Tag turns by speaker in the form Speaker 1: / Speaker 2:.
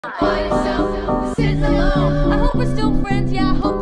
Speaker 1: by yourself, sitting alone. I hope we're still friends, yeah, I hope